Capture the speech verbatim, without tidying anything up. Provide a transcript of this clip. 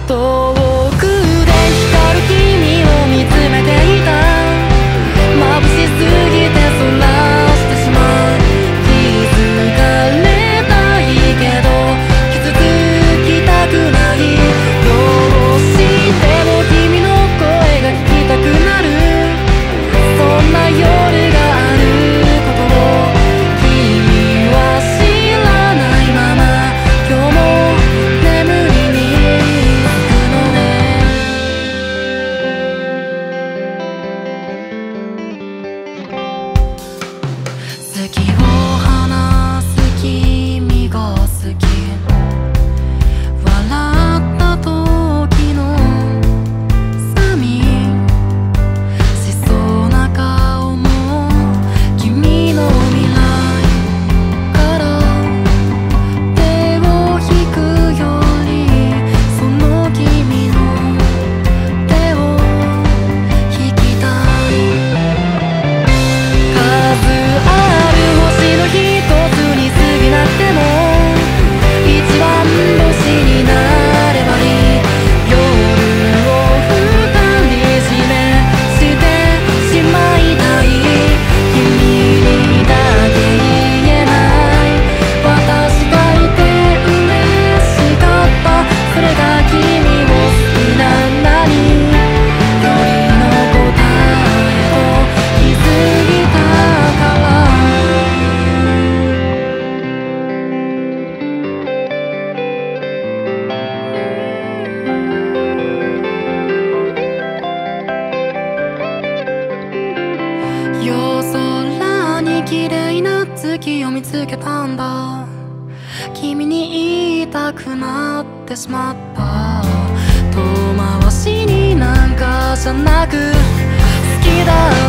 遠くで光る君を見つめていた。眩しすぎてそらしてしまう。気づかれたいけど傷つきたくない。どうしても君の声が聞きたくなる。そんな夜があることを君は知らないまま今日も眠りにつくのね。好きを話す君が好き。笑った時の寂しそうな顔も君の未来から手を引くよりその君の手を引きたい。数ある星の一つに過ぎなくても一番星になればいい。夜を二人占めしてしまいたい。君にだけ言えない私がいて嬉しかった。それが君を好きなんだによりの答えと気づいたから。夜空に綺麗な月を見つけたんだ。君に言いたくなってしまった。遠回しになんかじゃなく好きだ